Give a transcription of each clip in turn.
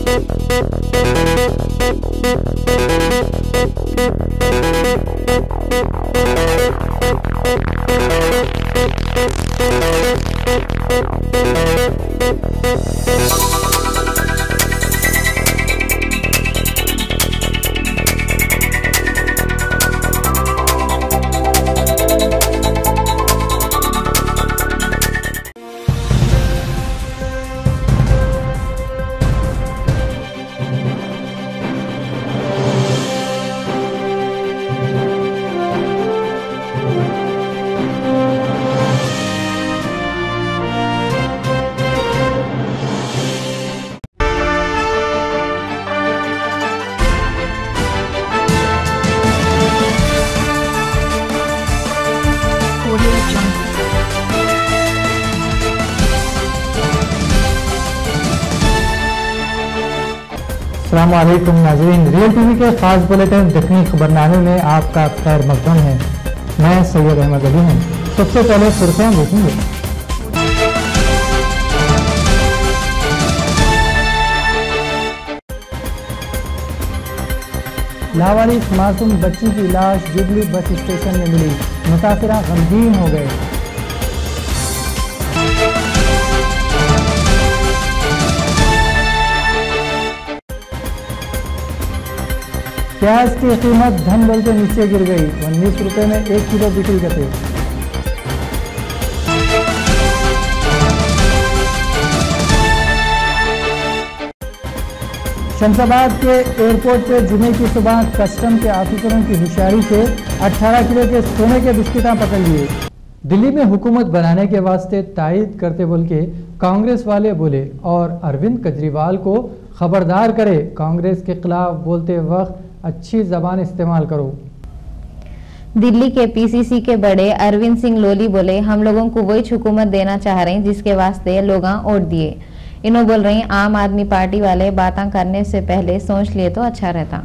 अस्सलाम वालेकुम नाज़रीन, रियल टीवी के खास बुलेटिन दखनी खबरनामे में आपका खैर मकदम है। मैं सैयद अहमद अली हूँ। सबसे पहले सुर्खियां देखेंगे। लावारिस मासूम बच्ची की लाश जुबली बस स्टेशन में मिली, मुसाफिरा गमगीन हो गए। प्याज की कीमत धन बल के नीचे गिर गई, 19 रुपए में 1 किलो बिक्री करते। शमशाबाद के एयरपोर्ट पे जुमे की सुबह कस्टम के ऑफिसरों की होशियारी से 18 किलो के सोने के बिस्किटां पकड़ लिए। दिल्ली में हुकूमत बनाने के वास्ते तायद करते बोल के कांग्रेस वाले बोले और अरविंद केजरीवाल को खबरदार करे, कांग्रेस के खिलाफ बोलते वक्त अच्छी जबान इस्तेमाल करो। दिल्ली के पीसीसी के बड़े अरविंद सिंह लोली बोले, हम लोगों को वही हुकूमत देना चाह रहे हैं जिसके वास्ते लोग वोट दिए। इन्हों बोल रही आम आदमी पार्टी वाले बातें करने से पहले सोच लिए तो अच्छा रहता।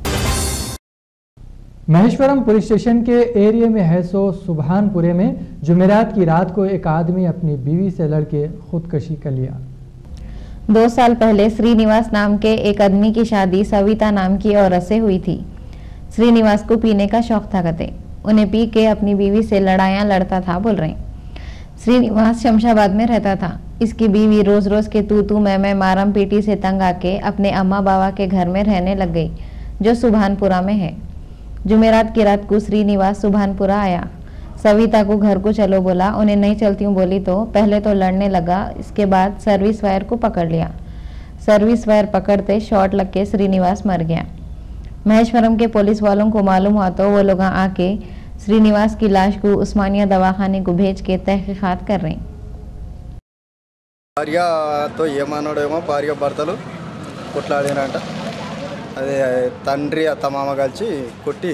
महेश्वरम पुलिस स्टेशन के एरिया में है सो सुभानपुरे में जुमेरात की रात को एक आदमी अपनी बीवी से लड़के खुदकशी कर लिया। 2 साल पहले श्रीनिवास नाम के एक आदमी की शादी सविता नाम की औरत से हुई थी। श्रीनिवास को पीने का शौक था कहते, उन्हें पी के अपनी बीवी से लड़ाइयाँ लड़ता था बोल रहे। श्रीनिवास शमशाबाद में रहता था। इसकी बीवी रोज रोज के तू मैं मारम पीटी से तंग आके अपने अम्मा बाबा के घर में रहने लग गई, जो सुभानपुरा में है। जुमेरात की रात को श्रीनिवास सुभानपुरा आया। सविता को घर को चलो बोला, उन्हें नहीं चलती हूँ बोली तो पहले तो लड़ने लगा, इसके बाद सर्विस वायर को पकड़ लिया। सर्विस वायर पकड़ते शॉट लग के श्रीनिवास मर गया। महेश्वरम के पुलिस वालों को मालूम हुआ तो वो लोग आके श्रीनिवास की लाश को उस्मानिया दवाखाने को भेज के तहकीकात कर रहे। భార్య తో ఏమన్నాడేమో భార్య భర్తలు కొట్లాడినారంట, అదే తండ్రి అత్తమామ కలిసి కొట్టి।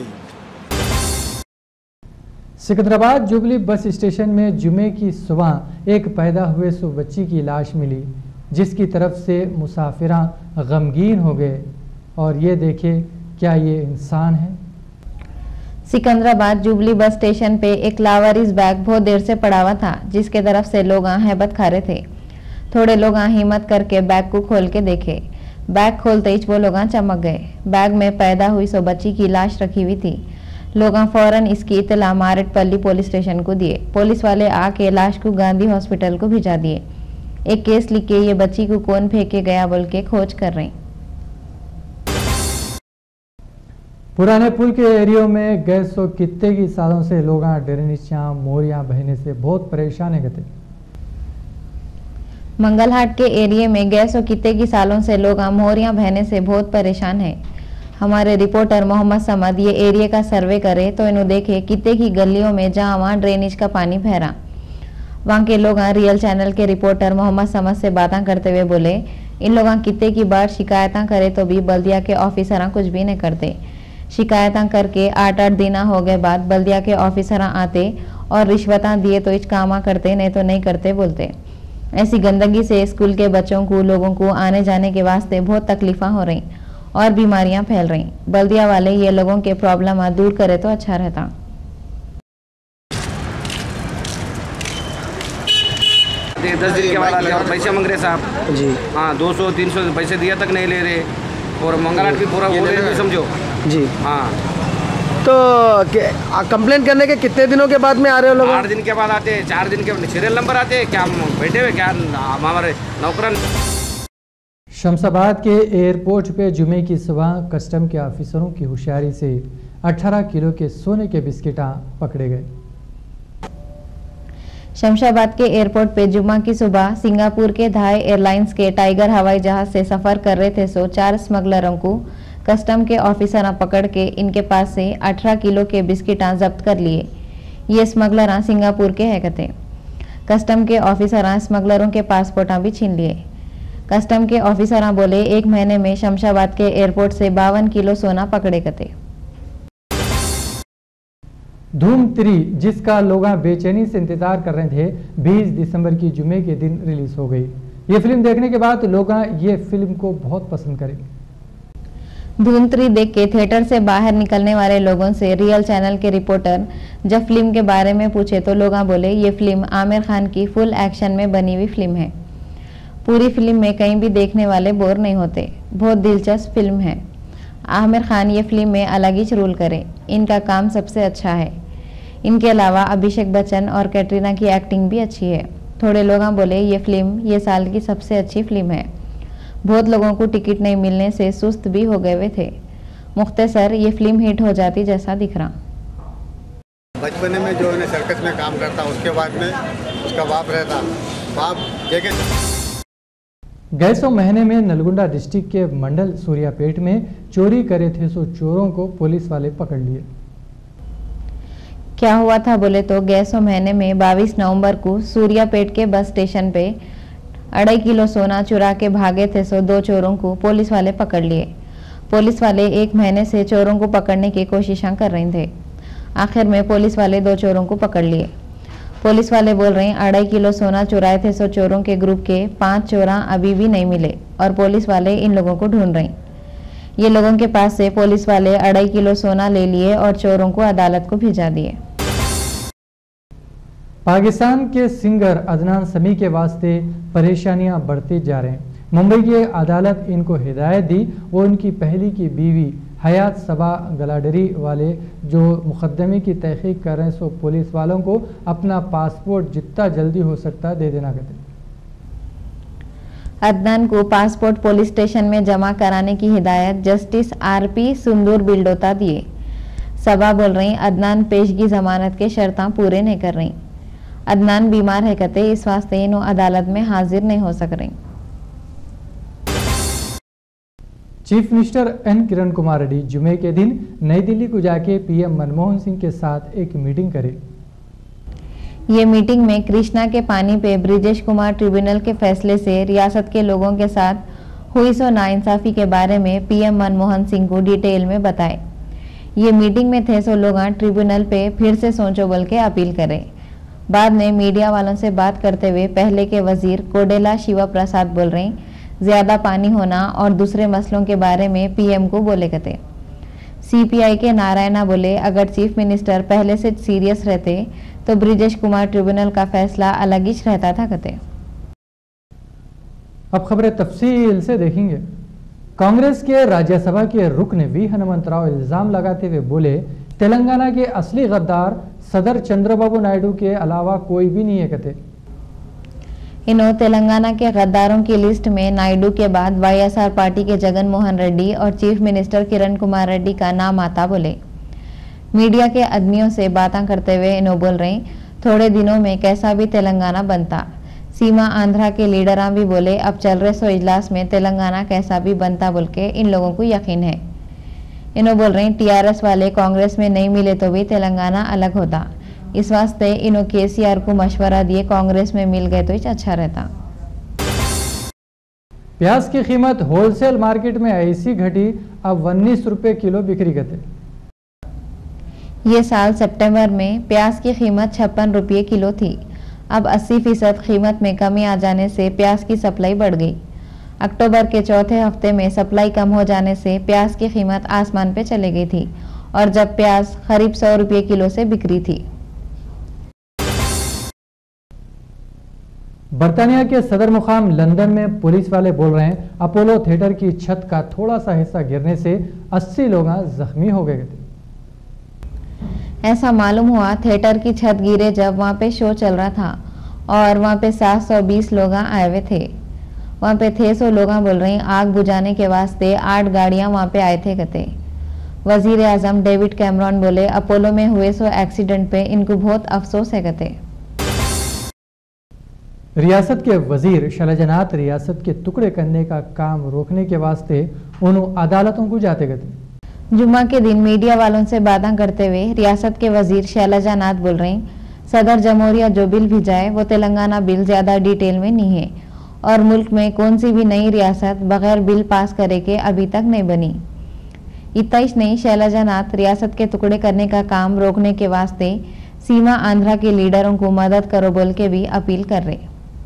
सिकंदराबाद जुबली बस स्टेशन में जुमे की सुबह एक पैदा हुए सो बच्ची की लाश मिली, जिसकी तरफ से मुसाफिरा गमगीन हो गए। और ये देखे, क्या ये इंसान है? सिकंदराबाद जुबली बस स्टेशन पे एक लावारिस बैग बहुत देर से पड़ा हुआ था, जिसके तरफ से लोग हैबत खा रहे थे। थोड़े लोग हिम्मत करके बैग को खोल के देखे। बैग खोलते ही वो लोग चमक गए। बैग में पैदा हुई सो बच्ची की लाश रखी हुई थी। लोग फौरन इसकी इतला मारेटपल्ली पुलिस स्टेशन को दिए। पुलिस वाले आके लाश को गांधी हॉस्पिटल को भिजा दिए। एक केस लिख के ये बच्ची को कौन फेंके गया बोल के खोज कर रहे। पुराने पुल के एरियो में गए सो कितने की सालों से लोग डेरनीचा मोरियां बहने से बहुत परेशान है। मंगलहाट के एरिया में गैस और कित्ते की सालों से लोग मोरियां बहने से बहुत परेशान हैं। हमारे रिपोर्टर मोहम्मद समद ये एरिया का सर्वे करे तो इन्हों देखे कित्ते की गलियों में जहां वहां ड्रेनेज का पानी बहरा। वहां के लोग रियल चैनल के रिपोर्टर मोहम्मद समद से बातें करते हुए बोले, इन लोग कित्ते की बार शिकायतें करे तो भी बल्दिया के ऑफिसर कुछ भी नहीं करते। शिकायतें करके 8-8 दिन हो गए बाद बल्दिया के ऑफिसर आते और रिश्वतें दिए तो इस कामा करते, नहीं तो नहीं करते बोलते। ऐसी गंदगी से स्कूल के बच्चों को, लोगों को आने जाने के वास्ते बहुत तकलीफा हो रही और बीमारियां फैल रही। बल्दिया वाले ये लोगों के प्रॉब्लम दूर करे तो अच्छा रहता। आते, 10 दिन के बाद आते और पैसे मांग रहे साहब जी। हाँ 200-300 पैसे दिया तक नहीं ले रहे और मंगलवार भी पूरा बोल रहे समझो जी। हाँ। तो कंप्लेंट करने के कितने दिनों के बाद में आ रहे हो लोग? 8 दिन के बाद आते, 4 दिन के सीरियल नंबर आते, क्या हम बैठे हुए क्या हमारे नौकरन। शमशाबाद के एयरपोर्ट पे जुमे की सुबह कस्टम के ऑफिसरों की होशियारी से 18 किलो के सोने के बिस्किटां पकड़े गए। शमशाबाद के एयरपोर्ट पे जुम्मा की सुबह सिंगापुर के धाई एयरलाइंस के टाइगर हवाई जहाज से सफर कर रहे थे 4 स्मगलरों को कस्टम के ऑफिसर पकड़ के इनके पास से 18 किलो के बिस्किटां जब्त कर लिए। ये स्मगलर सिंगापुर के है कते। कस्टम के ऑफिसर स्मगलरों के पासपोर्ट भी छीन लिए। कस्टम के ऑफिसर बोले 1 महीने में शमशाबाद के एयरपोर्ट से 52 किलो सोना पकड़े कते। धूम 3 जिसका लोग बेचैनी से इंतजार कर रहे थे 20 दिसंबर की जुमे के दिन रिलीज हो गई। ये फिल्म देखने के बाद लोग ये फिल्म को बहुत पसंद करेंगे। धूम 3 देख के थिएटर से बाहर निकलने वाले लोगों से रियल चैनल के रिपोर्टर जब फिल्म के बारे में पूछे तो लोग बोले ये फिल्म आमिर खान की फुल एक्शन में बनी हुई फिल्म है। पूरी फिल्म में कहीं भी देखने वाले बोर नहीं होते। बहुत दिलचस्प फिल्म है। आमिर खान ये फिल्म में अलग ही रोल करे, इनका काम सबसे अच्छा है। इनके अलावा अभिषेक बच्चन और कैटरीना की एक्टिंग भी अच्छी है। थोड़े लोग बोले ये फिल्म ये साल की सबसे अच्छी फिल्म है। बहुत लोगों को टिकट नहीं मिलने से सुस्त भी हो गए हुए थे। मुख्तसर ये फिल्म हिट हो जाती जैसा दिख रहा। बचपन में जो है सर्कस में काम करता, उसके बाद में उसका बाप रहता, बाप गए 100 महीने में नलगुंडा डिस्ट्रिक्ट के मंडल सूर्यापेट में चोरी करे थे चोरों को पुलिस वाले पकड़ लिए। क्या हुआ था बोले तो गए 100 महीने में 22 नवंबर को सूर्यापेट के बस स्टेशन पे 2.5 किलो सोना चुरा के भागे थे 2 चोरों को पुलिस वाले पकड़ लिए। पुलिस वाले 1 महीने से चोरों को पकड़ने की कोशिशें कर रहे थे। आखिर में पुलिस वाले 2 चोरों को पकड़ लिए। पुलिस वाले बोल रहे हैं 2.5 किलो सोना चुराए थे चोरों के ग्रुप के 5 चोरा अभी भी नहीं मिले और पुलिस वाले इन लोगों को ढूंढ रहे हैं। ये लोगों के पास से पुलिस वाले 2.5 किलो सोना ले लिए और चोरों को अदालत को भिजा दिए। पाकिस्तान के सिंगर अदनान समी के वास्ते परेशानियां बढ़ती जा रहे हैं। मुंबई की अदालत इनको हिदायत दी वो उनकी पहली की बीवी हयात सबा गलाडरी वाले जो मुकदमे की तहकीक कर रहे हैं सो पुलिस वालों को अपना पासपोर्ट जितना जल्दी हो सकता दे देना कहते। अदनान को पासपोर्ट पुलिस स्टेशन में जमा कराने की हिदायत जस्टिस RP सुंदूर बिल्डोता दिए। सबा बोल रही अदनान पेशगी जमानत के शर्तां पूरे नहीं कर रही। अदनान बीमार है कहते इस वास्ते इन्हों अदालत में हाजिर नहीं हो सक रही। Chief minister N Kiran Kumar Reddy जुमे के दिन नई दिल्ली को जाके PM मनमोहन सिंह के साथ एक मीटिंग करे। ये मीटिंग में कृष्णा के पानी पे ब्रिजेश कुमार ट्रिब्यूनल के फैसले से रियासत के लोगों के साथ हुई सो नाइंसाफी के बारे में PM मनमोहन सिंह को डिटेल में बताए। ये मीटिंग में थे सो लोग ट्रिब्यूनल पे फिर से सोचो बोल के अपील करे। बाद में मीडिया वालों से बात करते हुए पहले के वजीर कोडेला शिवा प्रसाद बोल रहे ज्यादा पानी होना और दूसरे मसलों के बारे में PM को बोले कहते। CPI के नारायणा बोले अगर चीफ मिनिस्टर पहले से सीरियस रहते तो ब्रिजेश कुमार ट्रिब्यूनल का फैसला अलग ही रहता था कहते। अब खबरें तफसील से देखेंगे। कांग्रेस के राज्यसभा के रुकन V हनुमंतराव इल्जाम लगाते हुए बोले तेलंगाना के असली गद्दार सदर चंद्रबाबू नायडू के अलावा कोई भी नहीं है कहते। इन्हों तेलंगाना के गद्दारों की लिस्ट में नायडू के बाद YSR पार्टी के जगन मोहन रेड्डी और चीफ मिनिस्टर किरण कुमार रेड्डी का नाम आता बोले। मीडिया के आदमियों से बातें करते हुए इन्हों बोल रहे थोड़े दिनों में कैसा भी तेलंगाना बनता। सीमा आंध्रा के लीडरां भी बोले अब चल रहे सो इजलास में तेलंगाना कैसा भी बनता बोल के इन लोगों को यकीन है। इन्हों बोल रहे TRS वाले कांग्रेस में नहीं मिले तो भी तेलंगाना अलग होता। इस वास्ते इन्हों KCR को मशवरा दिए कांग्रेस में मिल गए तो अच्छा रहता। प्याज की कीमत होलसेल मार्केट में ऐसी घटी अब 19 रुपए किलो बिक्री करते। ये साल सितंबर में प्याज की कीमत 56 रुपये किलो थी। अब 80% कीमत में कमी आ जाने से प्याज की सप्लाई बढ़ गई। अक्टूबर के चौथे हफ्ते में सप्लाई कम हो जाने से प्याज की कीमत आसमान पे चली गई थी और जब प्याज करीब 100 रुपये किलो से बिक्री थी। बर्तानिया के सदर मुकाम लंदन में पुलिस वाले बोल रहे हैं अपोलो थिएटर की छत का थोड़ा सा हिस्सा गिरने से 80 लोग जख्मी हो गए थे। ऐसा मालूम हुआ थिएटर की छत गिरे जब वहाँ पे शो चल रहा था और वहाँ पे 720 लोग आए हुए थे। वहाँ पे थे 100 लोग बोल रहे हैं आग बुझाने के वास्ते 8 गाड़ियाँ वहाँ पे आए थे कहते। वजीर आजम डेविड कैमरॉन बोले अपोलो में हुए सो एक्सीडेंट पे इनको बहुत अफसोस है कहते। रियासत के वजीर शैलजानाथ रियासत के टुकड़े करने का काम रोकने के वास्ते उन्होंने अदालतों को जाते गए। जुम्मा के दिन मीडिया वालों से बातें करते हुए रियासत के वजीर शैलजानाथ बोल रहे हैं सदर जमहूरिया जो बिल भेजाए वो तेलंगाना बिल ज़्यादा डिटेल में नहीं है और मुल्क में कौन सी भी नई रियासत बगैर बिल पास करे के अभी तक नहीं बनी। इतना ही नहीं, शैलजानाथ रियासत के टुकड़े करने का काम रोकने के वास्ते सीमा आंध्रा के लीडरों को मदद करो बोल के भी अपील कर रहे।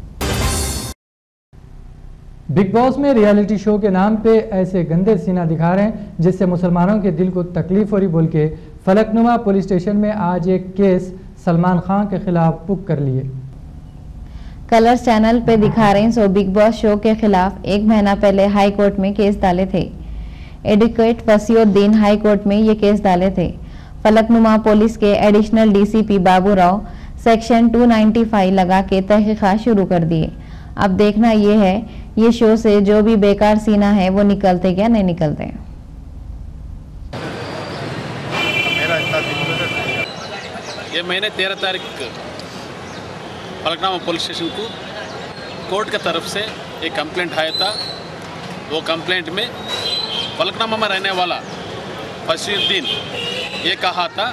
बिग बॉस में रियलिटी शो के नाम पे ऐसे गंदे सीना दिखा रहे हैं जिससे मुसलमानों के दिल को तकलीफ हो रही बोल के फलकनुमा पुलिस स्टेशन में आज एक केस सलमान खान के खिलाफ बुक कर लिए। कलर्स चैनल पे दिखा रहे हैं सो बिग बॉस शो के खिलाफ 1 महीना पहले हाई कोर्ट में केस डाले थे। एडवोकेट फसीउद्दीन हाई कोर्ट में ये केस डाले थे। फलकनुमा पुलिस के additional DCP Babu Rao section 295 लगा के तहकीकात शुरू कर दिए। अब देखना ये है ये शो से जो भी बेकार सीना है वो निकलते क्या नहीं निकलते। ये महीने 13 तारीख फलकनुमा पुलिस स्टेशन को कोर्ट की तरफ से एक कंप्लेंट आया था। वो कंप्लेंट में फलकनुमा में रहने वाला फसीउद्दीन ये कहा था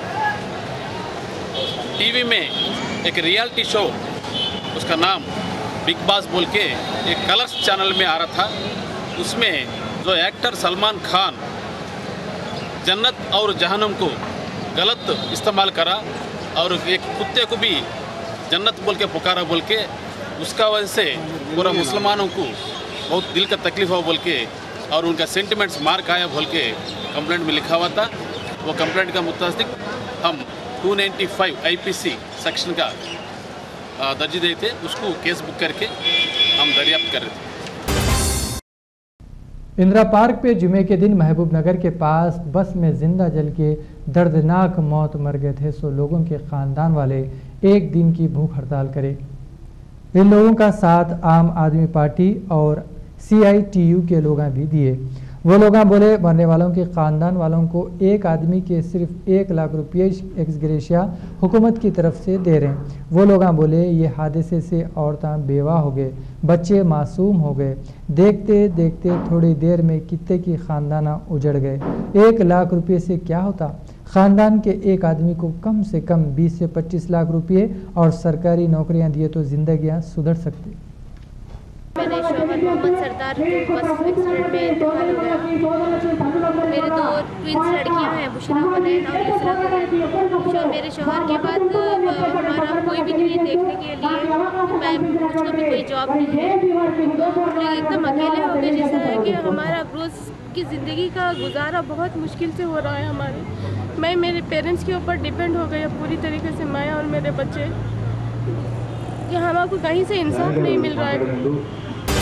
टीवी में एक रियलिटी शो उसका नाम बिग बॉस बोल के एक कलर्स चैनल में आ रहा था। उसमें जो एक्टर सलमान खान जन्नत और जहन्नम को गलत इस्तेमाल करा और एक कुत्ते को भी जन्नत बोल के पुकारा बोल के उसका वजह से पूरा मुसलमानों को बहुत दिल का तकलीफ हो बोल के और उनका सेंटिमेंट्स मार खाया बोल के कंप्लेंट में लिखा हुआ था। वो कंप्लेंट का मुताबिक हम 295 आईपीसी सेक्शन का दर्ज दे थे, उसको केस बुक करके हम दरियाफ्त कर रहे थे। इंदिरा पार्क पे जुमे के दिन महबूब नगर के पास बस में जिंदा जल के दर्दनाक मौत मर गए थे सो लोगों के खानदान वाले 1 दिन की भूख हड़ताल करे। इन लोगों का साथ आम आदमी पार्टी और CITU के लोग भी दिए। वो लोग बोले मरने वालों के ख़ानदान वालों को एक आदमी के सिर्फ 1 लाख रुपये एक्स ग्रेशिया हुकूमत की तरफ से दे रहे हैं। वो लोग बोले ये हादसे से औरतें बेवा हो गए, बच्चे मासूम हो गए। देखते देखते थोड़ी देर में कितने की ख़ानदान उजड़ गए। 1 लाख रुपये से क्या होता? ख़ानदान के एक आदमी को कम से कम 20 से 25 लाख रुपये और सरकारी नौकरियां दिए तो जिंदगियां सुधर सकती। मेरे शोहर मोहम्मद सरदार बस एक्सीडेंट में इंतकाल हो गया। मेरे 2 ट्विंस लड़कियां हैं, बुशरा फरैन और यूसरा फरैन। मेरे शोहर के बाद हमारा कोई भी नहीं है देखने के लिए। मुझको भी कोई जॉब नहीं है, तो हम लोग एकदम अकेले हो गए। जैसा है कि हमारा रोज़ की ज़िंदगी का गुजारा बहुत मुश्किल से हो रहा है हमारे। मैं मेरे पेरेंट्स के ऊपर डिपेंड हो गई पूरी तरीके से, मैं और मेरे बच्चे, कि हमको कहीं से इंसाफ नहीं मिल रहा है।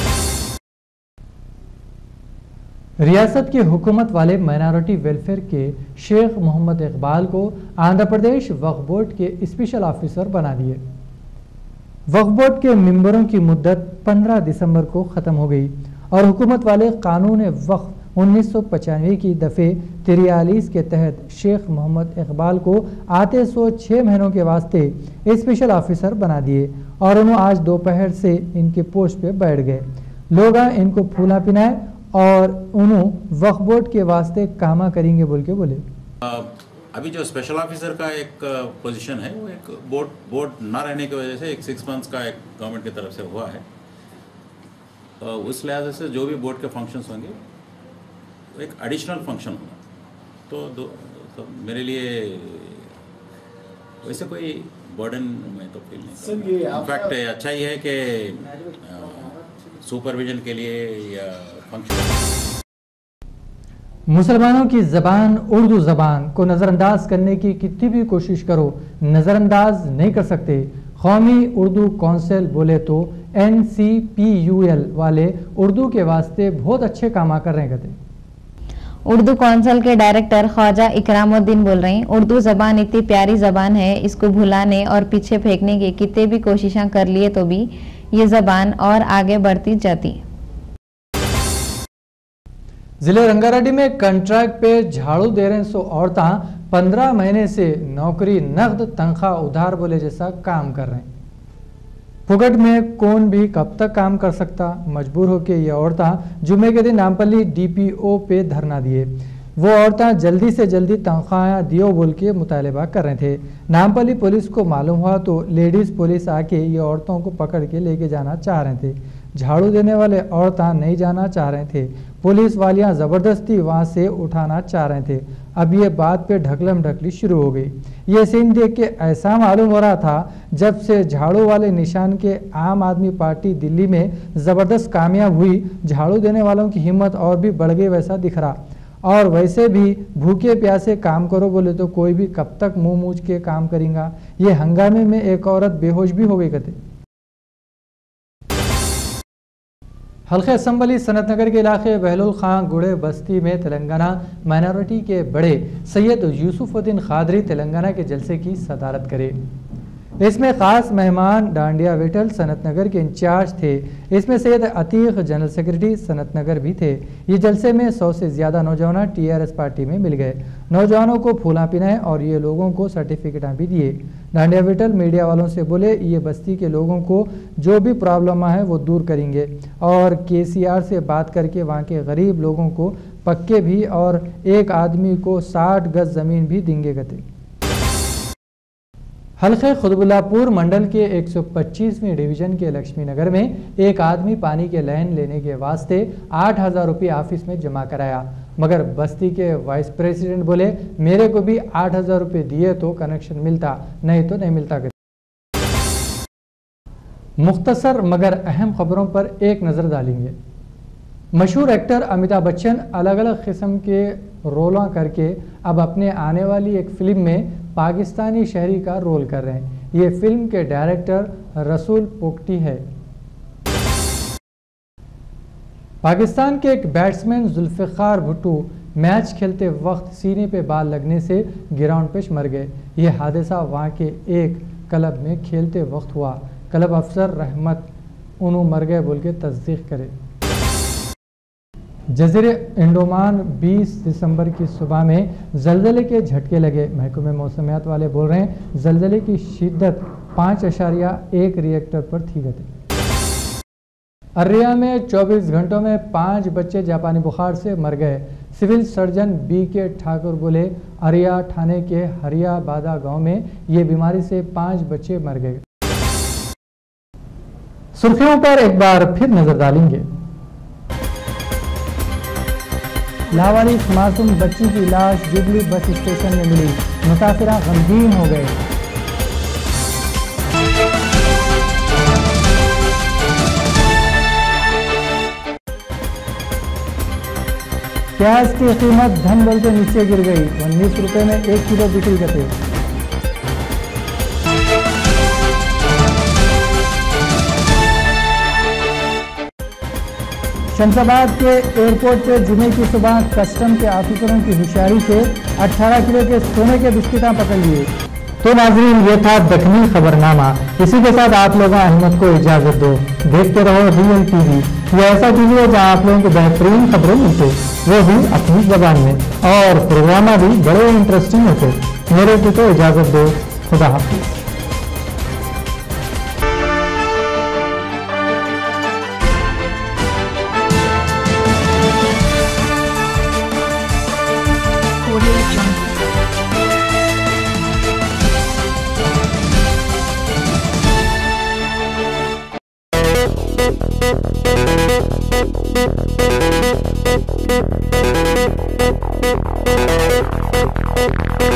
रियासत की हुकूमत वाले माइनॉरिटी वेलफेयर के शेख मोहम्मद इकबाल को आंध्र प्रदेश वक्फ बोर्ड के स्पेशल ऑफिसर बना दिए। वक्फ बोर्ड के मेंबरों की मुद्दत 15 दिसंबर को ख़त्म हो गई और हुकूमत वाले कानून वक्फ 1995 की दफ़े 43 के तहत शेख मोहम्मद इकबाल को आते 6 महीनों के वास्ते स्पेशल ऑफिसर बना दिए और उन्होंने आज दोपहर से इनके पोस्ट पे बैठ गए। लोग इनको फूला पिनाए और उन्होंने वक्फ बोर्ड के वास्ते कामा करेंगे बोल के बोले। अभी जो स्पेशल ऑफिसर का एक पोजीशन है वो एक बोर्ड ना रहने की वजह से एक 6 मंथ्स का एक गवर्नमेंट की तरफ से हुआ है। उस लिहाज से जो भी बोर्ड के फंक्शंस होंगे एक एडिशनल फंक्शन होगा तो मेरे लिए वैसे कोई बर्डन में तो फील नहीं। इनफैक्ट अच्छा ही है कि सुपरविजन के लिए या फंक्शन। मुसलमानों की ज़बान उर्दू ज़बान को नज़रअंदाज करने की कितनी भी कोशिश करो नज़रअंदाज नहीं कर सकते। कौमी उर्दू कौंसिल बोले तो NCPUL वाले उर्दू के वास्ते बहुत अच्छे काम कर रहे हैं। उर्दू कौंसिल के डायरेक्टर ख्वाजा इकरामुद्दीन बोल रहे हैं, उर्दू ज़बान इतनी प्यारी ज़बान है, इसको भुलाने और पीछे फेंकने की कितने भी कोशिशें कर लिए तो भी ये ज़बान और आगे बढ़ती जाती। जिले रंगारेड्डी में कंट्रैक्ट पे झाड़ू दे रहे 100 औरतें 15 महीने से नौकरी नकद तनख्वाह उधार बोले जैसा काम कर रहे हैं। फुकट में कौन भी कब तक काम कर सकता, मजबूर होकर ये औरतें जुमे के दिन नामपल्ली DPO पे धरना दिए। वो औरतें जल्दी से जल्दी तनख्वाह दियो बोल के मुतालबा कर रहे थे। नामपल्ली पुलिस को मालूम हुआ तो लेडीज़ पुलिस आके ये औरतों को पकड़ के लेके जाना चाह रहे थे। झाड़ू देने वाले औरतें नहीं जाना चाह रहे थे, पुलिस वालियां ज़बरदस्ती वहां से उठाना चाह रहे थे। अब ये बात पे ढकलम ढकली शुरू हो गई। ये सीन देख के ऐसा मालूम हो रहा था जब से झाड़ू वाले निशान के आम आदमी पार्टी दिल्ली में ज़बरदस्त कामयाब हुई, झाड़ू देने वालों की हिम्मत और भी बढ़ गई वैसा दिख रहा। और वैसे भी भूखे प्यासे काम करो बोले तो कोई भी कब तक मुंह मूछ के काम करेगा। ये हंगामे में एक औरत बेहोश भी हो गई कहते। हल्के असम्बली सनतनगर के इलाके बहलुल खां गुड़े बस्ती में तेलंगाना माइनॉरिटी के बड़े सैयद यूसुफुद्दीन खादरी तेलंगाना के जलसे की सदारत करे। इसमें खास मेहमान डांडिया वेटल सनतनगर के इंचार्ज थे। इसमें सैयद अतीक जनरल सेक्रेटरी सनतनगर भी थे। ये जलसे में 100 से ज़्यादा नौजवान TRS पार्टी में मिल गए। नौजवानों को फूला पिनाए और ये लोगों को सर्टिफिकेट भी दिए। डांडिया वेटल मीडिया वालों से बोले ये बस्ती के लोगों को जो भी प्रॉब्लम है वो दूर करेंगे और KCR से बात करके वहाँ के गरीब लोगों को पक्के भी और एक आदमी को 60 गज ज़मीन भी देंगे कहते। हल्के खुतबुल्लापुर मंडल के 125वें डिवीजन के लक्ष्मी नगर में एक आदमी पानी के लाइन लेने के वास्ते 8,000 रुपये ऑफिस में जमा कराया, मगर बस्ती के वाइस प्रेसिडेंट बोले मेरे को भी 8,000 रुपये दिए तो कनेक्शन मिलता, नहीं तो नहीं मिलता। मुख्तसर मगर अहम खबरों पर एक नज़र डालेंगे। मशहूर एक्टर अमिताभ बच्चन अलग अलग किस्म के रोलों करके अब अपने आने वाली एक फिल्म में पाकिस्तानी शहरी का रोल कर रहे हैं। ये फिल्म के डायरेक्टर रसूल पोक्टी है। पाकिस्तान के एक बैट्समैन जुल्फ़िकार भुट्टो मैच खेलते वक्त सीने पे बाल लगने से ग्राउंड पे मर गए। ये हादसा वहाँ के एक क्लब में खेलते वक्त हुआ। क्लब अफसर रहमत उन्होंने मर गए बोल के तस्दीक करे। जज़ीरे अंडमान 20 दिसंबर की सुबह में जलजले के झटके लगे। महकमे मौसमियात वाले बोल रहे हैं जलजले की शिद्दत 5.1 रिएक्टर पर थी गई। अर्रिया में 24 घंटों में 5 बच्चे जापानी बुखार से मर गए। सिविल सर्जन BK ठाकुर बोले अर्रिया थाने के हरिया बादा गांव में ये बीमारी से 5 बच्चे मर गए। सुर्खियों पर एक बार फिर नजर डालेंगे। लावारिस मासूम बच्ची की लाश जुबली बस स्टेशन में मिली, मुसाफिरा गमगीन हो गए। प्याज की कीमत धन बल के नीचे गिर गई, 19 रुपए में 1 किलो बिक्री करते। शमशाबाद के एयरपोर्ट पे जुमे की सुबह कस्टम के ऑफिसरों की होशियारी से 18 किलो के सोने के बिस्किटां पकड़ लिए। तो नाजरीन ये था दखनी खबरनामा। इसी के साथ आप लोगों अहमद को इजाजत दो। देखते रहो रियल TV। ये ऐसा TV है जहाँ आप लोगों को बेहतरीन खबरें मिलते, वो भी अपनी जबान में, और प्रोग्राम भी बड़े इंटरेस्टिंग होते। मेरे को तो इजाजत दो। खुदा हाफिज।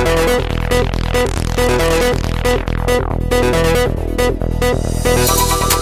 Thank you.